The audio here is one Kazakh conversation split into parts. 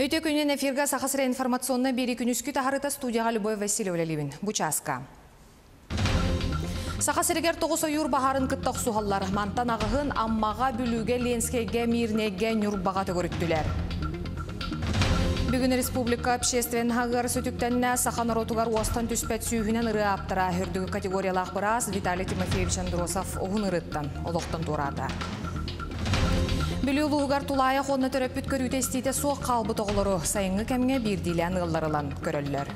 Өте күнен эфирға сақасыра информационна бері күнүскү тахарыта студияға Любовь Васильевна Ливин. Бучаска. Сақасырегер тоғыз ойыр бағарын күттақ суғалар. Мантан ағығын аммаға бүліге ленскеге мирнеге нүрбаға төгіріттілер. Бүгін Республика обществен хағыр сөтіктенне сақан ротугар уастан түспәт сүйінен ұры аптыра хүрдігі категориялақ біраз Виталий Тимофеевич Андросов оғын ұрыттан, олықтан тұрады. Білі ұлығығар тулая қонны төрөппіт көрі тестейті соқ қалбы тоғылыры сайыңы кәмге бірдейлен ұлларылан көрілілер.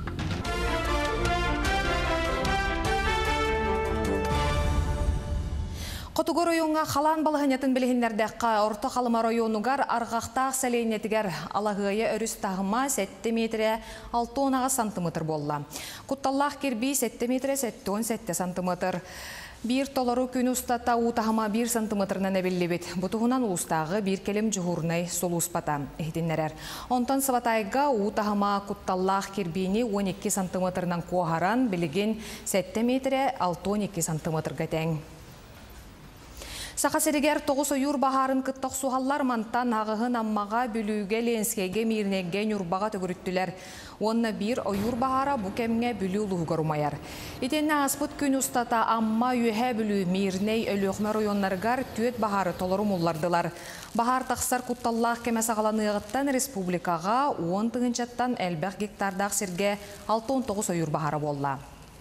Қотугор ойонға қалан балығынетін білігіндердіққа орта қалыма районугар арғақтақ сәлейнетігер алағыға өріс тағыма 7 метре 6-10 сантиметр болла. Құтталлақ кербей 7 метре 7-17 сантиметр. Bir толару күн ұстата ұтағыма 1 сантиметрнан әбеллебет. Бұтығынан ұстағы бір келім жүғырнай сол ұспата. Ехденлерер. Онтан сыватайға ұтағыма құтталлақ кербейіне 12 сантиметрнан қоғаран білеген 7 метре 6-12 сантиметр гәтәң. Сақасырегер тоғыз ойыр бағарын күттақ суғалар мантан ағығын аммаға бүліге ленскеге мирнеге нүрбаға төгіріттілер. Онна бір ойыр бағара бұ кәмге бүлі ұлығығыр ұмайар. Етенне аспыт күн ұстата амма үйе бүлі мирней өліғмер ойонларғар түйет бағары толыры мұллардылар. Бағар тақсар құтталлақ кәмә сағаланығыттан республикаға 10 тығынчаттан әлбәқ гектардақ серге 6-19 ойыр бағары болла.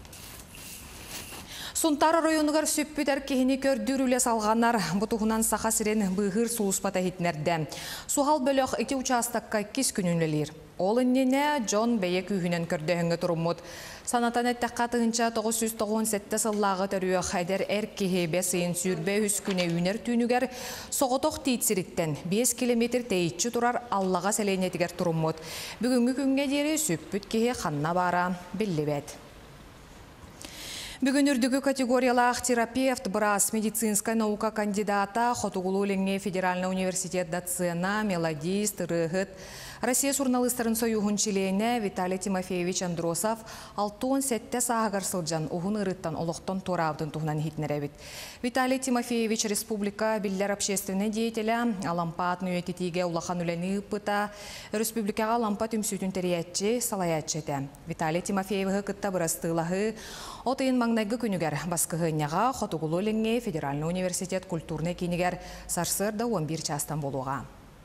Сунтары районугар сөппетер кехіне көрдүрілі салғанар бұтығынан сақа сирен бұғыр суыспата хитнерді. Суғал бөліқ 2 участаққа 2 күнінлелер. Ол үннене Джон бәйек үйінен көрдіғіңі тұрымыд. Санатан әттіққа тұғынша 997 сыллағы түріе қайдар әр кехебе сыйын сүрбе үскүне үйнер түйінігер соғытоқ тейтсіріктен 5 километр тейтші тұрар Аллаға сәлейнетігер тұрымыд. Бүгінгі күнге дері сөппет кеге қанна бара білі. Бүгін үрдігі категориялақ терапевт, біраз медицинская наука кандидата, Хотугулу Ленге Федеральный университет доцена, мелодист, рығыт. Россия журналистарын союғын чилейіне Виталий Тимофеевич Андросов 6-17 сағығар сылжан ұғын ұрыттан олықтан торабдың тұғынан хитнеребет. Виталий Тимофеевич Республика Биллер общественный деятеля, алампат нүйететіге улахан үләні ұпыта, Республикаға алампат үмсүтін тәриятчы салаятчыты. Виталий Тимофееві күтті бұрастылығы отыйын маңнайғы күнігер басқығыняға Хотугулу Ленге Федеральный университет культурный кейінігер сарсырда 11 частан болуға.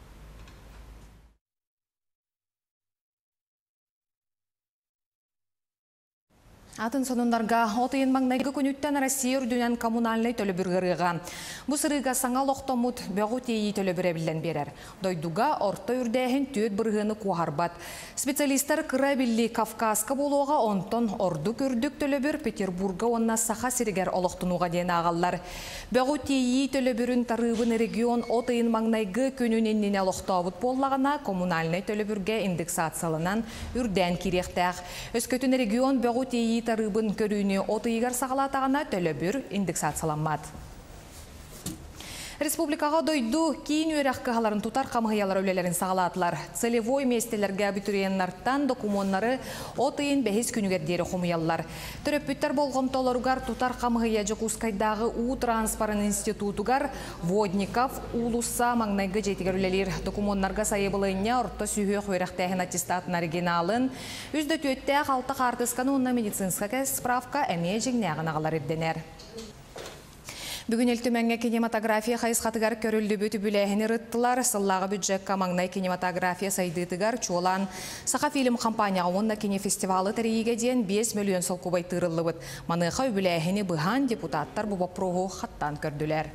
Атын сонындарға отыйын маңнайғы күніттен Россия үрдінен коммунальный төлі біргіріға. Бұл сырыға саңа лоқтомут бәғу тейі төлі бірәбілден берер. Дойдуға орта үрдәйін түйет біргіні қуарбат. Специалистар кыра білі Кавказка болуға онтон орду күрдік төлі бір Петербурга онна сақа сірігер олықтынуға ден ағалар. Бәғу тейі төлі бірін тарыбын регион отыйын маңнайғы күнінен лоқтауыт боллағына коммунальный төлі бірге индексациялынан үрдән керектәқ. Өскөтін регион бәғу тейі тарыбын көріне отыйығар сағалатағына төлі бір индексацияланмад. Республикаға дойду кейін өрәқ қағаларын тұтар қамғиялар өлелерін сағалатылар. Целевой местелерге абитуриеннарттан документары отыйын бәхес күнігердері қомыялар. Түрөппіттер болғым толарығар тұтар қамғия жүқускайдағы У транспарын институтугар Водников улуса маңнайғы жетігер өлелер. Документтарға сайыбылыне орта сүйіқ өрәқтәйін аттестатын оригиналын. Үзді төттәқ алты қартысқаны онна медицинска справка әме жеңнәғын ағалар едденер. Бүгін елтіменге кинематография қайысқатығар көрілді бөті бүләйіні рыттылар. Сыллағы бюджетка маңнай кинематография сайдытығар чуолан. Сақа фильм компанияға онна кинефестивалы тәрейге ден 5 миллион сол кубай тырылы бұд. Маныға бүләйіні бұған депутаттар бұба проғу қаттан көрділер.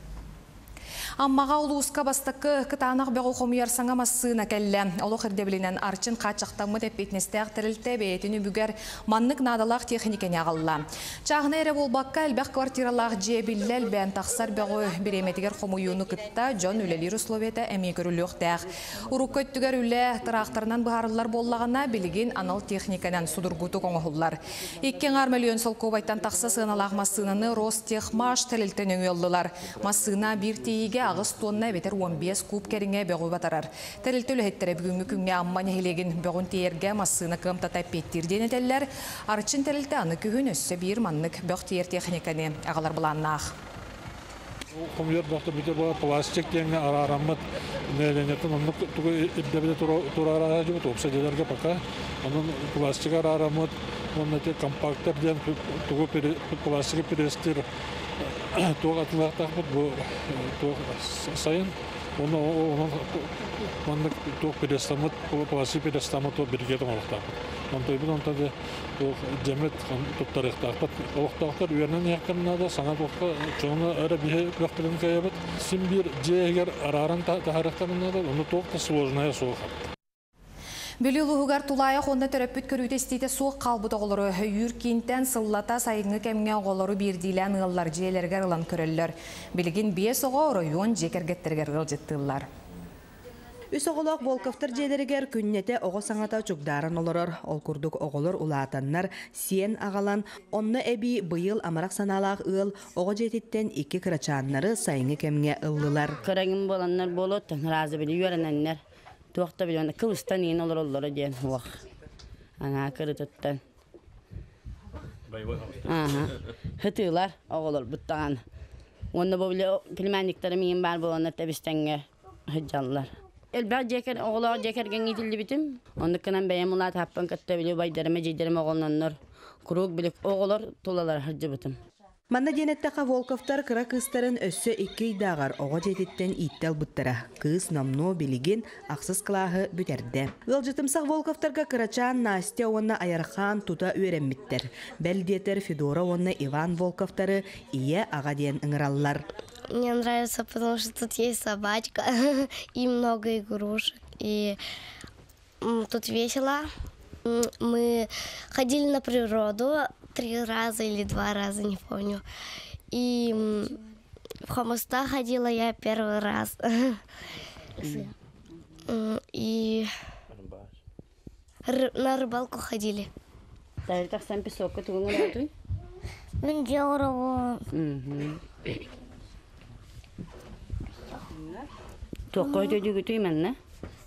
Аммаға улуысқа бастықы кытанақ бәғу қомияр саңа массына кәлі. Олы қырдебілінен арчын қачықтамы тәппетнестәқ тірілті бәйтіні бүгер маннық надалақ техникені ағалла. Чағына әрі болбаққа әлбәқ квартиралақ жебілләл бән тақсар бәғу біреметігер қомуюны күтті жон үлелер условиеті әме көріліқтәқ. Ұрық көттігер үлі тұрақтарынан бұғарылар боллағына білген анал техниканан судырғуты қоңығылар. 2 миллион сол көбайтан тақса сығыналақ массынаны Ростехмаш тәрілтін өңелділар. Массына бір тейге ағыз тонна бетер 15 куб кәріңе бәғу батарар. Тәрілтілі әттірі бүгінгі күнге амман әхілеген бәғын тейерге массына қымта тәппеттірден әтәлілер. Арчын тәрілті аны күйін өссі бір маннық бәғ тейер техниканы ағалар бұланнақ. Komiyar doktor bir bu plastik yenge araramız nedeniyeten onu tuğu ibdebide turara acaba topsadelerge paka onun plastik araramız onun te kompaktör diyen tuğu plastik prestir tuğu atılakta bu tuğu sayın onu tuğu prestamut plastik prestamut o birlikte olmakta. Ondan da demet tuttarıkta. Oğuktaktır üyerinin yakınına da sana dokta çoğunu öyle bir bakırın kayabet. Sim bir ceğer araran taharıklarına da onu tokta sложная soğuk. Bölülüğügar tulaya onda töröpüt körüte isteyte soğuk kalbıda oluru. Yürkinten sıllata sayıngı kemge oluru bir dilen ığıllar ceğlerger ılan körüller. Bilgin biye soğa rayon cekergetterger ığılcıttığıllar. Üsoğulak Volkovtar jeleriger künnete oğo saŋata çukdaran oloror. Ol kurduk oğolor ulaatannar sien ağalan. Onna ebi bıyıl amarak sanalaq ığıl oğo jetitten iki kıraçanları sayıngı kemge ıllılar. Kıragın bolanlar bolottan razı bili yörenenler. Tuğakta bili kılıçtan yiyin olur olları diyen huaq. Ana kırıtıttan. Hıtığlar oğolor buttağın. Onda bu bile pilmenlikleri miyin bar bolanlar tebistenge hıccanlar. Elbette ceker oğlan cekergen itildi bitim. Ondan beyim ular tappan katta biliyor baydarıma ciderime oğlanlar. Kuruk bilik oğlar tulalar harcı bitim. Manna jenettaka Volkovtar kıra kızların össö iki dağar oğo jetitten ittel buttara. Kız namno biligin aksız kılahı büterde. Ilcıtımsaq Volkovtarga kıraçan Nastya onna ayarxan tuta üerenmittir. Beldiyeter Fedora onna Ivan Volkovtarı iye ağa diyen ыңыраллар. Мне нравится, потому что тут есть собачка и много игрушек. И тут весело. Мы ходили на природу 3 раза или 2 раза, не помню. И в хомуста ходила я 1 раз. И на рыбалку ходили. Так сам песок, ты умеешь? Мен делала. Toqoy çocuğu tüymenle.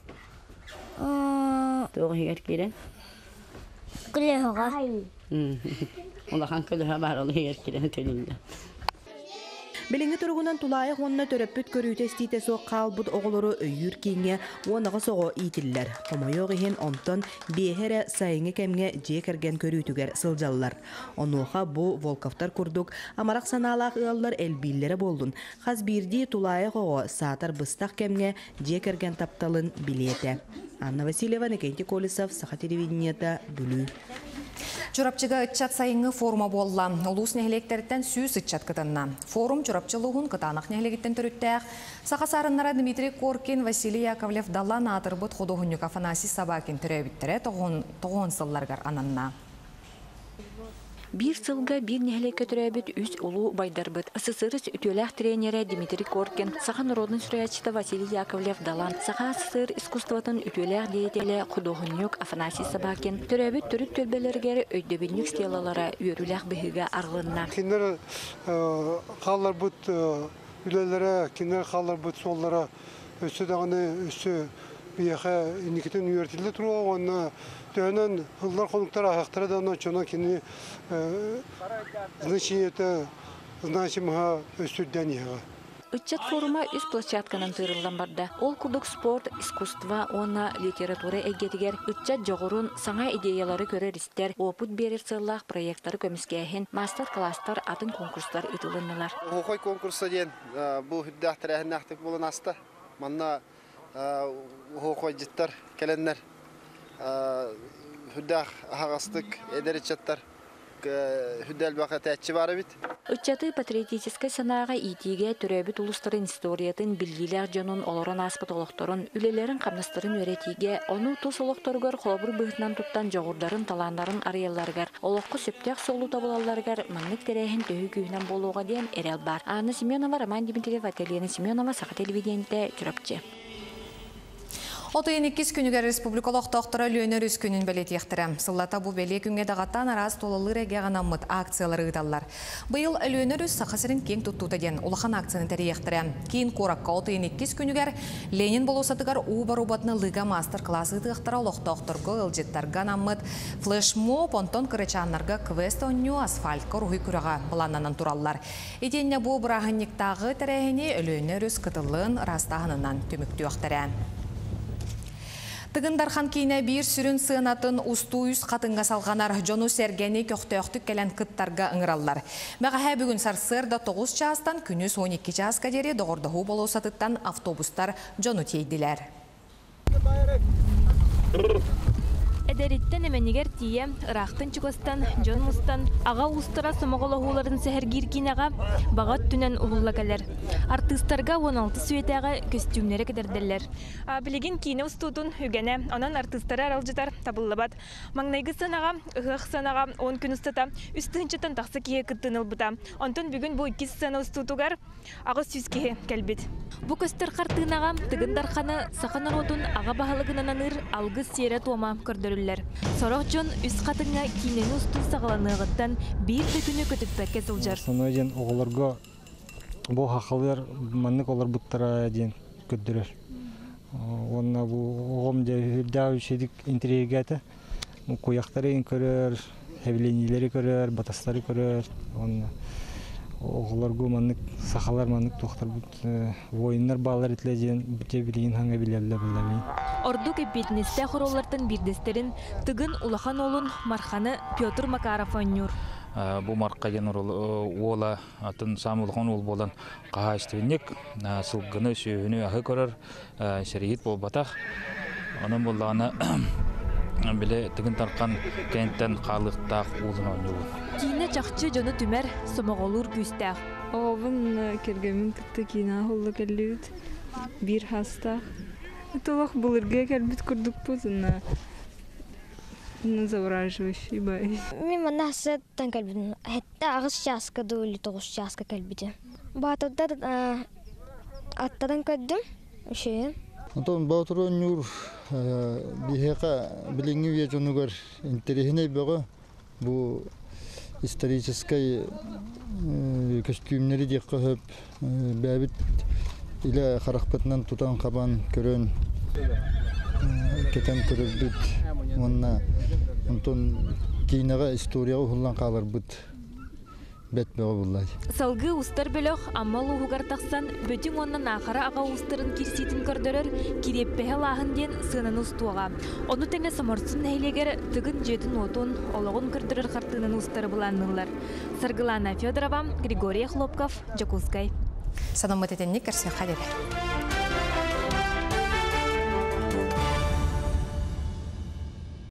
Toqoy yerkire. Kulağına. Ola hankalı var ola yerkire tölünde. Bilingi turgunan tulaya onna töröpüt körüte istite soğuk kalbut oğuluru öyür kinge onağa soğu itiller. Homoyoğ ihin onton bihere sayıngı kemge cekergen körütüger sıljallar. Onuğa bu Volkovtar kurduk amarak sanalaq ığallar elbillere boldun. Xaz birdi tulaya oğu saatar bыстaq kemge cekergen taptalın biliyete. Anna Vasilyeva, Nikenti Kolisov, Saha televideniyata Bülü. Çorapçıga ıtçat sayıngı forma bolla. Ulus nehelekteritten süz ıtçat kıtınna. Forum çorapçılığın kıtanaq nehelekitten törüttəq. Saqa sarınlara Dmitri Korkin, Vasiliy Yakovlev Dalan atırбыт Xodohunyuk Afanasi Sabakin türebittere toğun sıllargar ananna. Bir sılga bir nehle kötürəbit üz ulu baydarbıt. Asısırız ütölək treneri Dmitri Korkin, Saha Народный süreçte Vasiliy Yakovlev Dalan, Saha Asısır iskustavatın ütölək deyetele Xodohunyuk Afanasi Sabakin türəbit türüt tölbelergeri öydöbinlik stelalara üyörülək bihiga arğınna. Kinler qallar bud ülelere, kinler qallar bud sollara ösü dağını ösü biyaqa inikiten üyörtüldü turu ona dönen hıllar konuklar ayakları da ona çona kini значимого ösüden yağı. Ытчат форума үс площадканан тырылдан барда. Ол курдук спорт, искусство, онна литература эгетигер ытчат жоғырун саңа идеялары көрер истер, опыт берер сыллах проекттары көміскәхін, мастер-класстар, атын конкурстар ытылыннылар. Хохой конкурса ден bu hüddahtarahın nahtık bolun asta. Manna hохой jitter kelenler. Hüddah ağastık ederitçattar. Hüddel baqa tәтчі бары бит. Ытчаты патриотической санаға итиге төрөбүт улустарын историятын билгилер жонун олорон аспыт олокторун үлелерин камнастырын өретиге ону тус олокторгор холобур быһытынан туттан жоғурдарын талаандарын арыялларгар олокко сөптөк солу табылалларгар маңнык терехин төһү күүнен болууга диэн эрел бар. Анна Семенова, Роман Дмитриев, Ательена Семенова, Саха телевидениете, Чурапчы. Отойын 2 күнігер республикалық тоқтыра лөнер үз күнін бәлет ектірі. Сыллата бұ бәле күнге дағаттан араз толылыр әге ғанамыд акциялары ұдалар. Бұйыл лөнер үз сақасырын кең тұттуды ден ұлақан акцияны тәрі ектірі. Кейін қораққа отойын 2 күнігер Ленин болусатығар ұбар-ұбатны лыға мастер-классы тұқтыра олық тоқтырғы ұлжеттар ғанамыд. Флешмоб, онтон кырычанларға квест оню асфальтқа рухи күраға бұланнанан тураллар. Иденне бұ бұрағынниктағы тәрәхіне лөнер үз қытылын растағынынан түмікті өқтірі. Тыгындархан кейіне бір сүрін сыынатын устуйыз қатынға салғанар жону сәргені көқтөқтік кәлін қыттарға ыңыралар. Мәғаға бүгін сарсырда 9 частан күніз 12 часқа дере доғырдығы болусатыттан автобустар жону тейділер. Эдериттен эменигер тие, ырақтын чугостан, жон мустан, аға устара сомоголоғуларын сәхәргер кинаға бағат түнен ұғылла кәлер. Артыстарға 16 сүйетәға костюмнері кедерделер. Білеген кейіне ұстудың үгені, онан артыстары аралжытар табыллабат. Маңнайғы санаға, ұғық санаға 10 күн ұстата, үстігіншеттен тақсы кеге күттін ұлбыта. Онтын бүгін бұл 2 сана ұстудығар аға сүз кеге кәлбет. Бұ көстер қартығынаға тыгындарханы сақанар отын аға бағалығынананыр алғы сері туама көрдірілер. Сорық жон үз қатыңа кейнені ұсту сағаланығыттан бір күні көтіппәкке сылжар. Соны ден оғыларға бұл хақылар маннық олар бұттара ден көддірер. Онына бұл оғым дәу шедік интерегеті қояқтары көрер, әвленелері көрер, батастары көрер. Оғыларға маннық сақалар маннық тоқтар бұд ойынлар бағалар етіледен бүте білген хаңа білелі білелі. Орду кепетінесте құролардың бірдестерін тұғын улахан олын марханы Петр Макаров ойныр. Бұл марқа ген ола атын самылған ол болан қаға істевінек, сылғыны сүйіні ағы көрір, шәрейет бол батақ. Оның болағына біле тұғын тарқан кәнттен қалықтақ олын ойныр. Кейіне чақчы жоны түмер сомағолыр күстәқ. Оғын кергемін күтті кейіне қолы кәліуд, бір хастақ. Толық бұлырға кәлбіт күрдік бұзына. Завораживающий бай. Мен мана сеттен кәлбідін. Әтті ағыз жасқа дөйлі 9 жасқа кәлбіді. Батырда аттадан көддім. Үшейін. Антон Баутро Нюр бихека билинги ве жонугар интересный бага бу исторический костюмнери дек кып бәбит иле харакпатнан тутан кабан көрөн кетен көрөбүт монна Антон кейнага историяга хуллан калар бут бет бага буллай. Салгы устар бөлөк аммал угар таксан бөтүң оннан ахара ага устарын кирситин көрдөрөр киреппе лахын ден сынын устуга. Ону теңе саморсын нейлегер тыгын жетин отун ологун көрдөрөр картынын устары буланнылар. Саргылана Федорова, Григорий Хлопков, Жакускай. Санамытетенник керсе хадер.